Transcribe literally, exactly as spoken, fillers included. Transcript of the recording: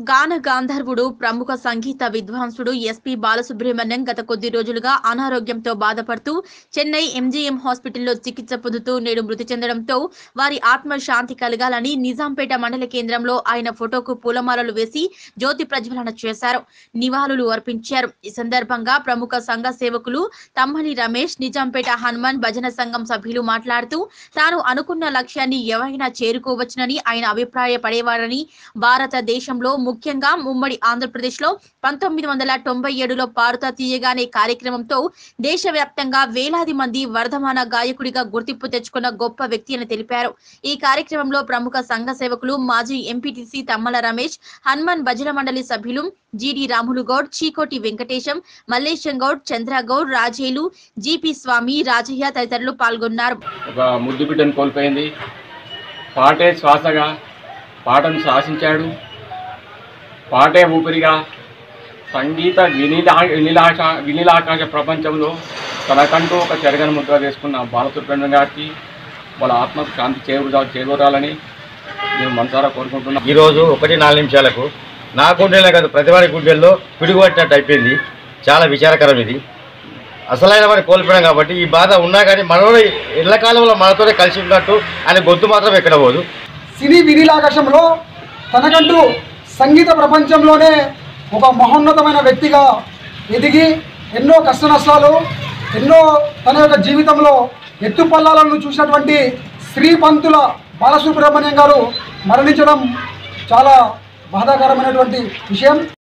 గాన గాంధర్వుడు ప్రముఖ సంగీత విద్వాంసుడు ఎస్పీ బాలసుబ్రహ్మణ్యం గత కొద్ది రోజులుగా అనారోగ్యంతో బాధపడుతూ చెన్నై ఎంజీఎం హాస్పిటల్లో చికిత్స పొందుతూ నేడు మృతి చెందడంతో వారి ఆత్మ శాంతి కలగాలని నిజాంపేట మండల కేంద్రంలో ఆయన ఫోటోకు పూలమాలలు వేసి జ్యోతి ప్రజ్వలన చేశారు, నివాళులు అర్పించారు। ఈ సందర్భంగా ప్రముఖ సంఘ సేవకులు తమ్మలి రమేష్, నిజాంపేట హనుమాన్ భజన సంఘం సభ్యులు మాట్లాడుతూ తాను అనుకున్న లక్ష్యాన్ని ఎవరైనా చేరుకోవచ్చునని ఆయన అభిప్రాయపడేవారని, భారతదేశంలో ముఖ్యంగా ఉమ్మడి ఆంధ్రప్రదేశ్ లో పంతొమ్మిది వందల తొంభై ఏడులో పారుతా తీయగానే కార్యక్రమంతో దేశవ్యాప్తంగా వేలాది మంది వర్ధమాన గాయకుడిగా గుర్తింపు తెచ్చుకున్న గొప్ప వ్యక్తి అని తెలిపారు। ఈ కార్యక్రమంలో ప్రముఖ సంఘ సేవకులు మాజీ ఎంపీటీసీ తమ్మల రమేష్, హనుమాన్ భజన మండలి సభ్యులు జీడి రాములు గౌడ్, చీకోటి వెంకటేశం, మల్లేశం గౌడ్, చంద్రగౌడ్, రాజేలు, జీపీ స్వామి, రాజయ్య తదితరులు పాల్గొన్నారు। ఒక ముద్దు బిడ్డను కోల్పోయింది। పాటే శ్వాసగా పాటను శాసించాడు, పాటే ఊపిరిగా సంగీత వినీలా వినీలాశ వినీలాకాశ ప్రపంచంలో తనకంటూ ఒక చెరగని ముద్ర వేసుకున్న బాలసుబ్రహ్మణ్యం గారికి వాళ్ళ ఆత్మకు శాంతి చేకూర చేకూరాలని నేను మనసారా కోరుకుంటున్నాను। ఈరోజు ఒకటి నాలుగు నిమిషాలకు నా గుండెలే కాదు ప్రతి వారి గుండెల్లో పిడుగుపట్టినట్టు అయిపోయింది। చాలా విచారకరం ఇది। అసలైన వారిని కోల్పోయాం కాబట్టి ఈ బాధ ఉన్నా కానీ మనలో ఎల్లకాలంలో మనతోనే కలిసి ఉన్నట్టు ఆయన గొంతు మాత్రం ఎక్కడ పోదు। సినీ వినీలాకాశంలో తనకంటూ సంగీత ప్రపంచంలోనే ఒక మహోన్నతమైన వ్యక్తిగా ఎదిగి ఎన్నో కష్ట నష్టాలు ఎన్నో తన యొక్క జీవితంలో ఎత్తుపల్లాలను చూసినటువంటి శ్రీపంతుల బాలసుబ్రహ్మణ్యం గారు మరణించడం చాలా బాధాకరమైనటువంటి విషయం।